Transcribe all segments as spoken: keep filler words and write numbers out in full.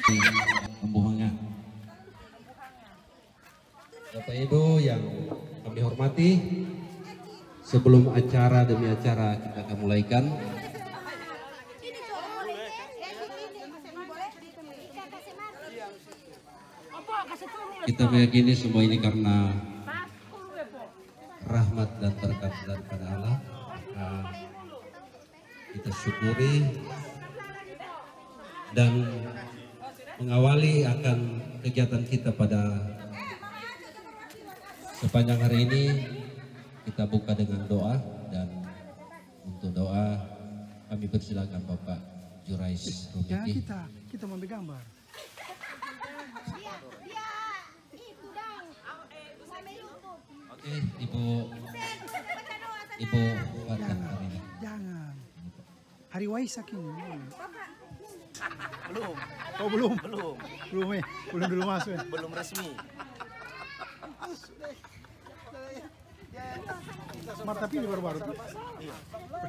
Kambuhanga. Bapak Ibu yang kami hormati, sebelum acara demi acara kita akan mulaikan. Kita meyakini semua ini karena rahmat dan berkat daripada Allah. Nah, kita syukuri dan mengawali akan kegiatan kita pada sepanjang hari ini. Kita buka dengan doa, dan untuk doa kami persilakan Bapak Jurais Rumiti. Kita kita mau gambar. Oke, Ibu Ibu Fatah hari ini. Jangan. Hari Waisak ini. Belum. Oh belum. Belum. Belum eh. Belum dulu masuk eh. Belum resmi. Smart tapi ini baru-baru. Iya.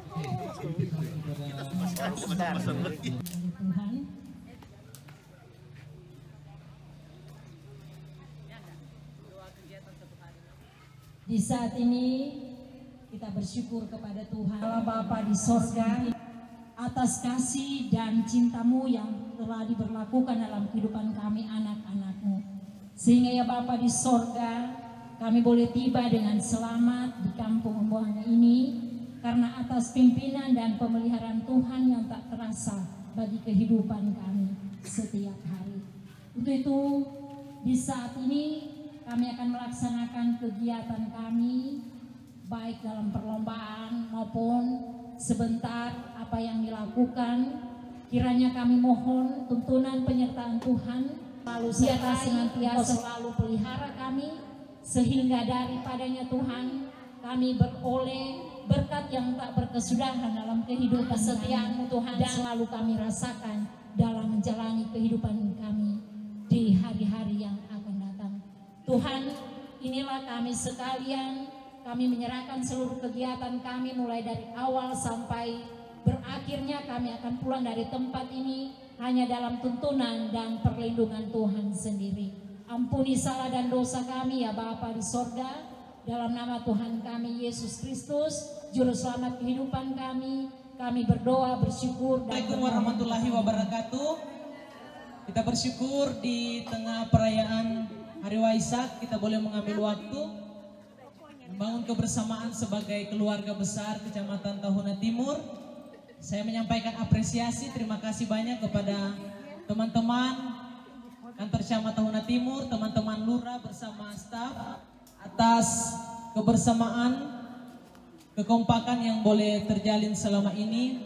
Di saat ini kita bersyukur kepada Tuhan Allah Bapa di sorga atas kasih dan cintamu yang telah diberlakukan dalam kehidupan kami anak-anakmu. Sehingga ya Bapa di sorga, kami boleh tiba dengan selamat di kampung Kambuhanga ini karena atas pimpinan dan pemeliharaan Tuhan yang tak terasa bagi kehidupan kami setiap hari. Untuk itu di saat ini kami akan melaksanakan kegiatan kami baik dalam perlombaan maupun sebentar apa yang dilakukan. Kiranya kami mohon tuntunan penyertaan Tuhan selalu serta senantiasa selalu pelihara kami, sehingga daripadanya Tuhan kami beroleh berkat yang tak berkesudahan dalam kehidupan kesetiaan Tuhan dan selalu kami rasakan dalam menjalani kehidupan kami di hari-hari yang akan datang. Tuhan, inilah kami sekalian, kami menyerahkan seluruh kegiatan kami mulai dari awal sampai berakhirnya kami akan pulang dari tempat ini hanya dalam tuntunan dan perlindungan Tuhan sendiri. Ampuni salah dan dosa kami ya Bapa di sorga, dalam nama Tuhan kami Yesus Kristus, Juru Selamat kehidupan kami, kami berdoa, bersyukur. Assalamualaikum warahmatullahi wabarakatuh. Kita bersyukur di tengah perayaan Hari Waisak kita boleh mengambil waktu membangun kebersamaan sebagai keluarga besar Kecamatan Tahuna Timur. Saya menyampaikan apresiasi, terima kasih banyak kepada teman-teman kantor Camat Tahuna Timur, teman-teman lurah bersama staf atas kebersamaan, kekompakan yang boleh terjalin selama ini.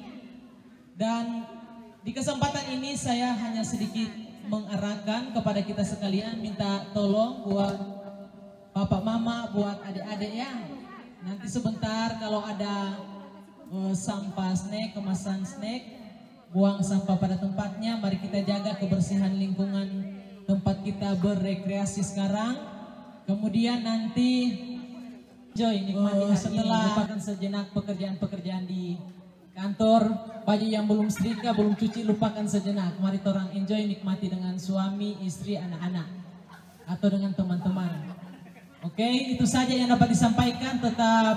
Dan di kesempatan ini saya hanya sedikit mengarahkan kepada kita sekalian, minta tolong buat bapak mama, buat adik-adik ya. Nanti sebentar kalau ada uh, sampah snack, kemasan snack, buang sampah pada tempatnya. Mari kita jaga kebersihan lingkungan tempat kita berekreasi sekarang. Kemudian nanti enjoy nikmati uh, setelah lupakan sejenak pekerjaan-pekerjaan di kantor, baju yang belum setrika, belum cuci, lupakan sejenak. Mari orang enjoy, nikmati dengan suami, istri, anak-anak, atau dengan teman-teman. Oke, itu saja yang dapat disampaikan. Tetap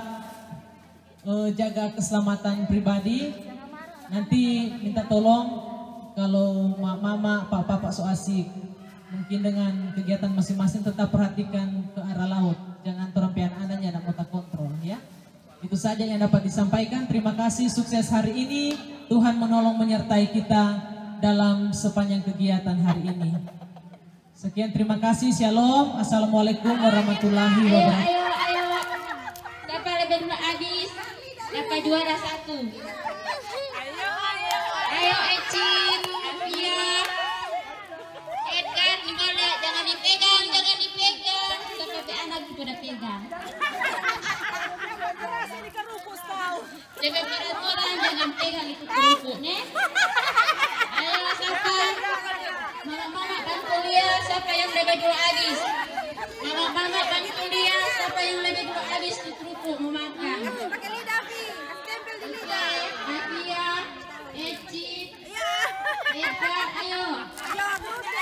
uh, jaga keselamatan pribadi. Nanti minta tolong kalau mama, pak-pak so asik, mungkin dengan kegiatan masing-masing tetap perhatikan ke arah laut. Jangan terampian anaknya dan otak kontrol ya. Itu saja yang dapat disampaikan. Terima kasih, sukses hari ini. Tuhan menolong menyertai kita dalam sepanjang kegiatan hari ini. Sekian, terima kasih. Shalom. Assalamualaikum warahmatullahi wabarakatuh. Ayo, ayo, ayo. Siapa lebih dulu habis? Siapa juara satu? Ayo, ayo. Ayo, Ecin, Afia, Edgar, boleh. Jangan dipegang, jangan dipegang. Sampai anak juga udah pegang. Lebih peraturan, jangan pegang itu kerupuk, nih. Ayo, siapa? Mama-mama bantu dia, siapa yang lebih dulu habis? Mama-mama bantu dia, siapa yang lebih dulu habis di kerupuk mau makan? Pakai lidah, Fi. Stempel di lidah. Afia, Eci, Eka, ayo. Ayo,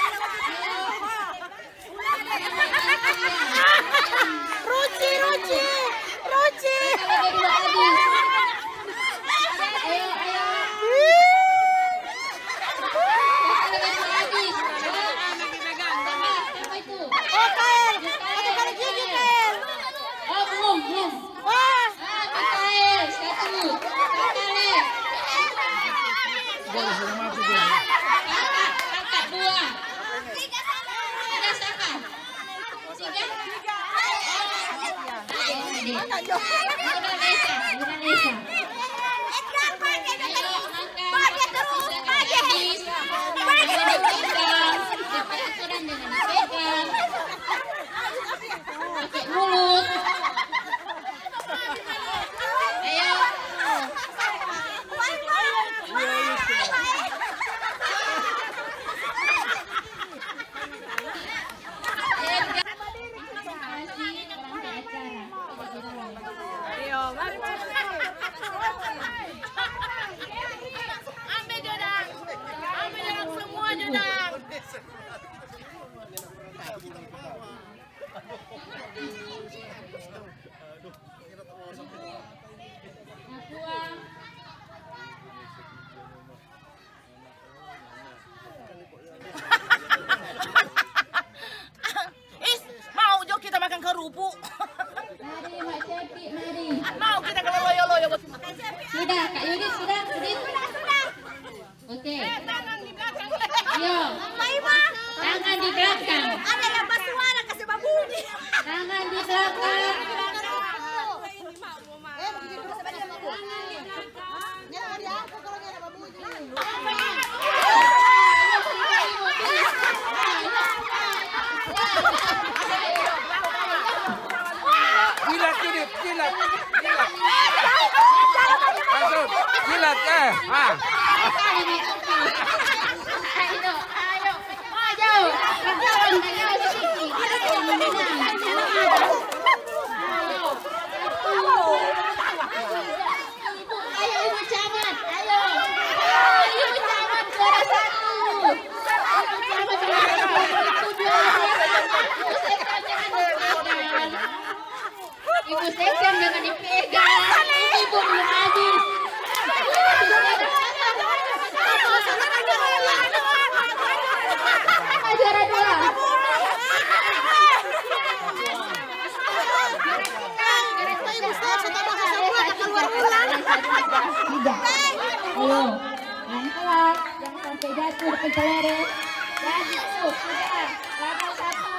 Jilat eh. Ah. Ayo, ayo, maju. Berjalan dengan sedikit. Yang menang. Ayo. Ibu, ayo ibu camat, ayo. Ibu camat juara satu. Ibu camat juara satu. Ibu sekam jangan dipegang. Ibu belum habis. Juara dua. Tiga. Ayo, pelan-pelan, jangan sampai jatuh ke kelereng. Lagi tuh, sudah, lagi satu.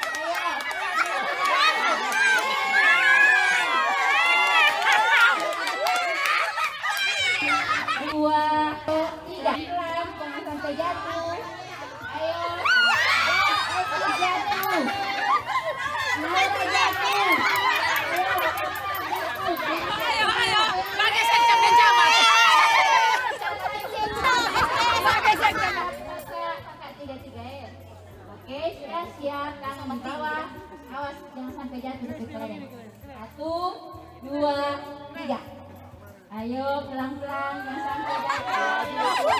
Ayo. Dua, tiga, pelan, jangan sampai jatuh. Ayo, ayo jatuh. Mulai jatuh. Ayo, ayo, pakai secam dan camat. Pakai secam. Tiga-tiga ya. Oke, sudah siap. Tangan di bawah. Awas, jangan sampai jatuh di kelereng. Satu, dua, tiga. Ayo pelan-pelan, jangan sampai jatuh.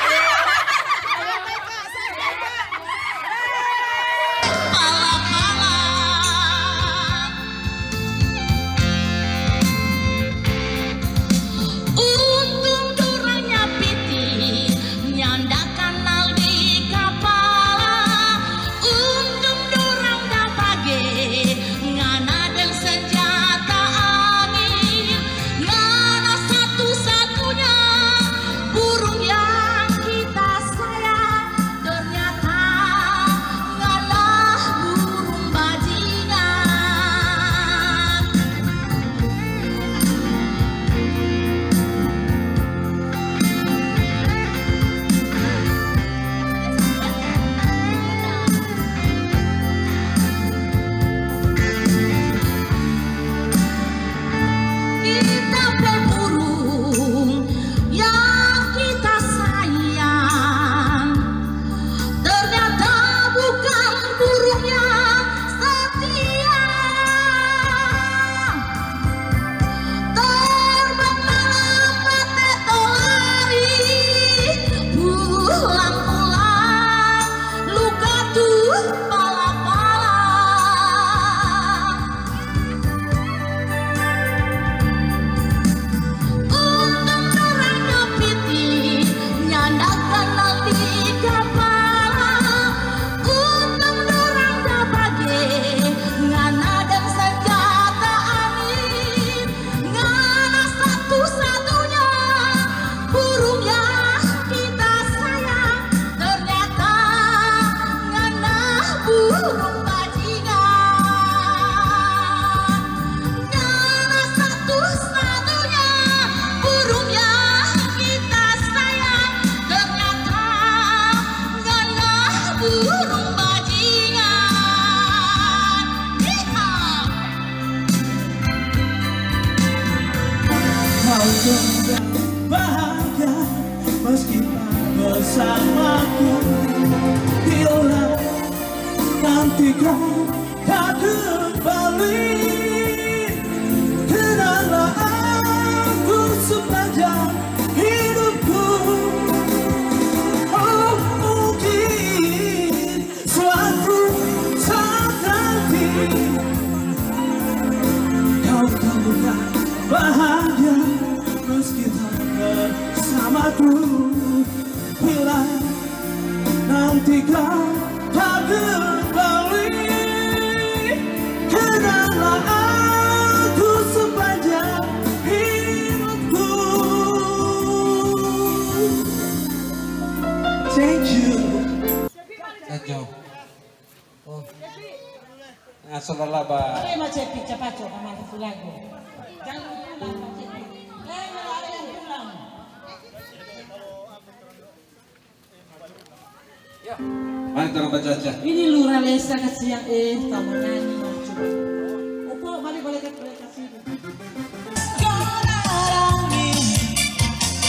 Bahagia meski tak bersamaku, bila nanti kau tak kembali, kenanglah aku sepanjang hidupku. Oh mungkin suatu saat nanti kau temukan bahagia meski tak bersamaku, bila nanti kau tak kembali, kenanglah aku sepanjang hidupku. Thank you. Sajo. Oh. Asal laba. Boleh Mak Cepi cepat sama satu lagu. Jangan pulang Mak Cepi. Eh, ada yang pulang. Ya. Mari kita baca aja. Ini Lurah Lesa kasih yang eh tamu nyanyi macam. Opo, mari boleh boleh kasih.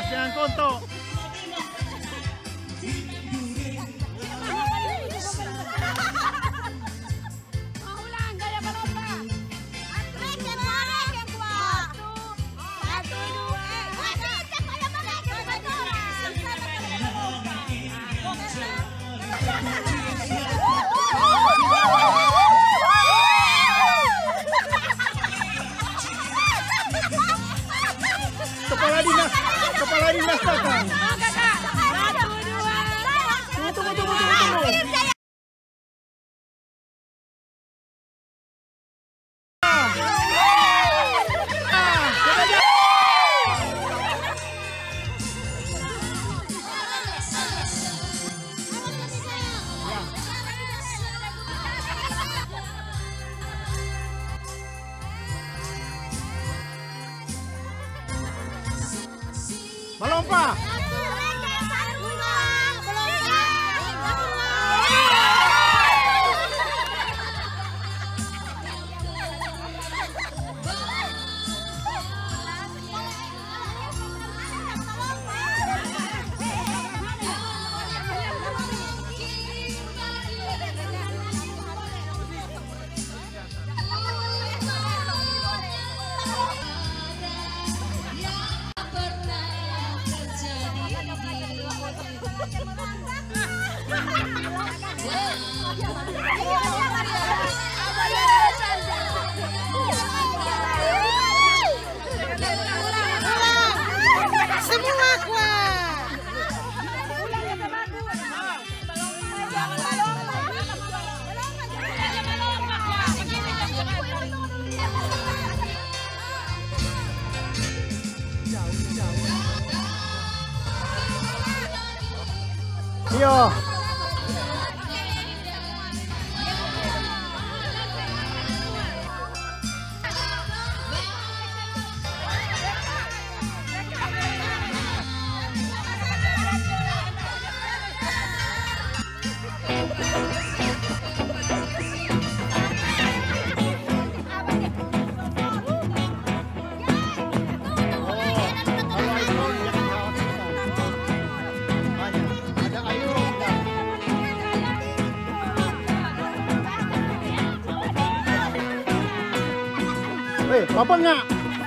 jangan konto. Kepala dinas, kepala dinas kakak. Tunggu, tunggu, tunggu, tunggu, tunggu. Melompat. Yo. Eh, apa enggak?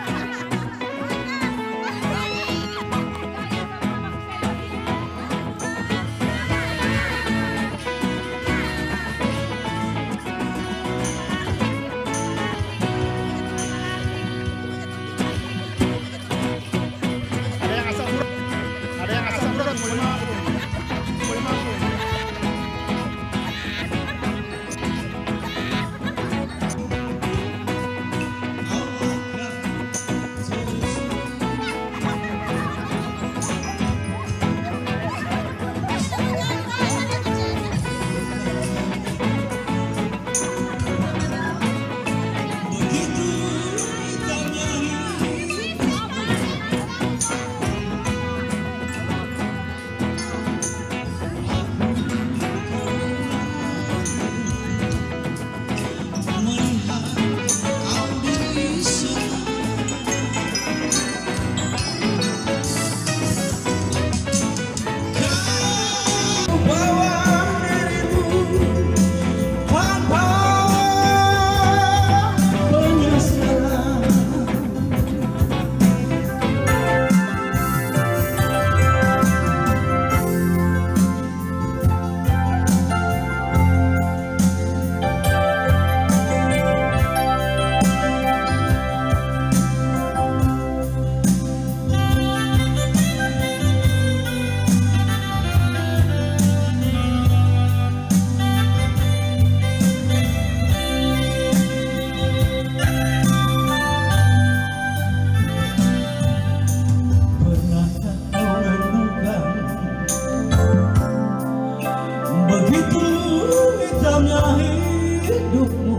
Ada yang asal urat, ada yang asal urat boleh mampu, boleh mampu. Begitu hitamnya hidupmu,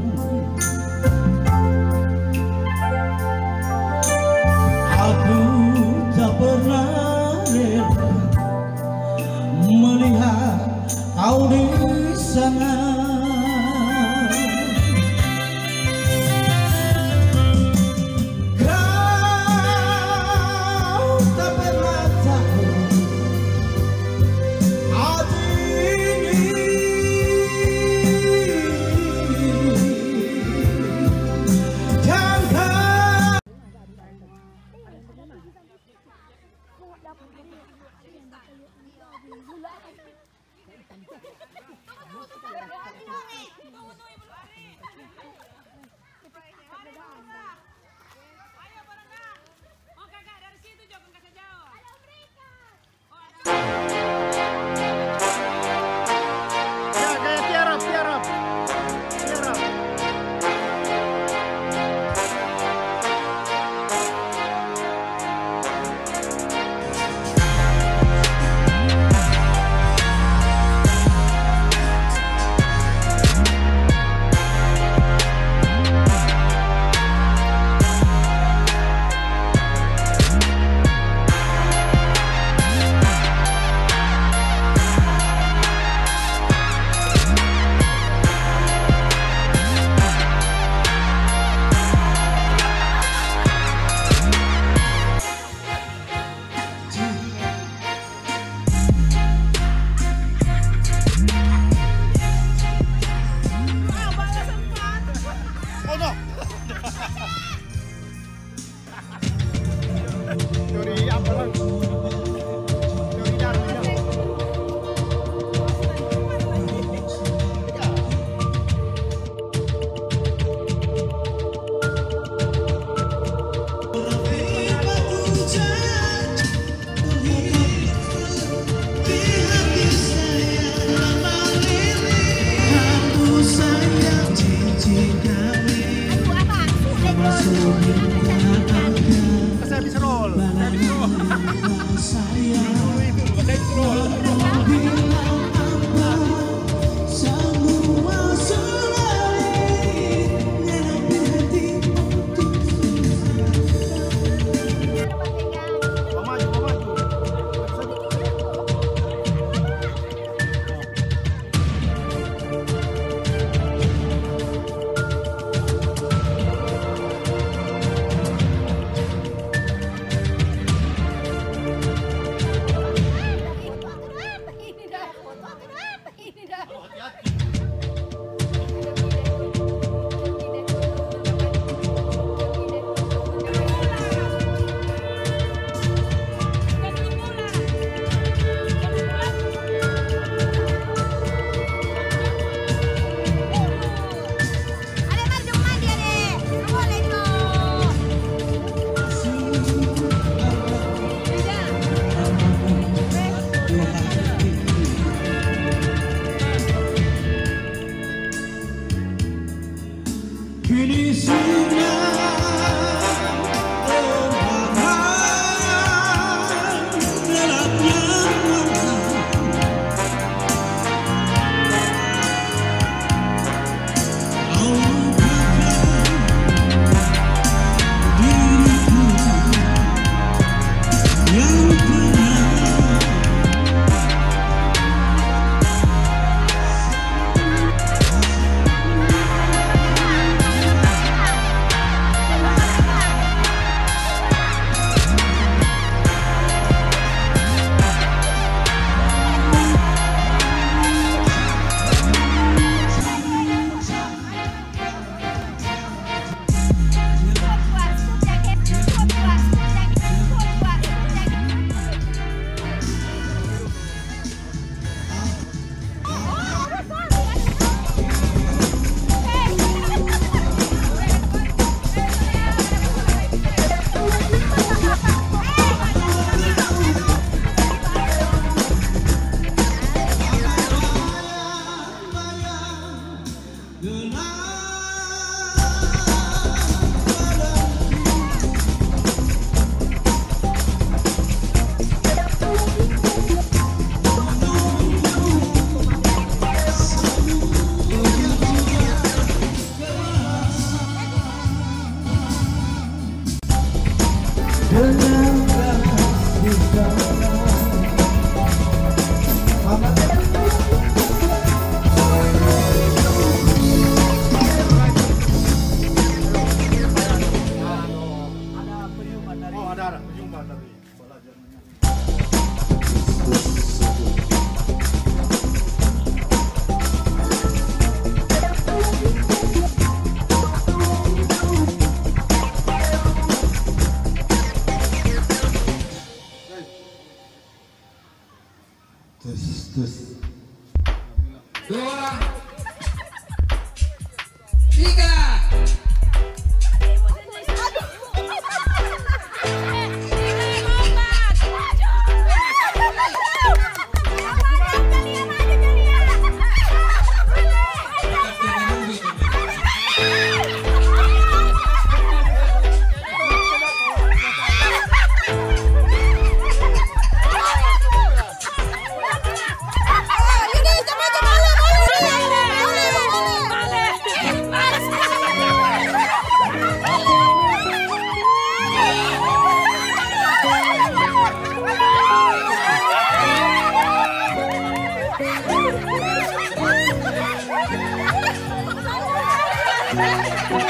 aku tak pernah rela melihat kau di sana. Kau tak pernah Teori apa lang? Teori Darwin. Saya bisa roll. Saya bisa roll. Saya bisa roll. Kini sudah Terus, terus. dua, tiga. Thank you.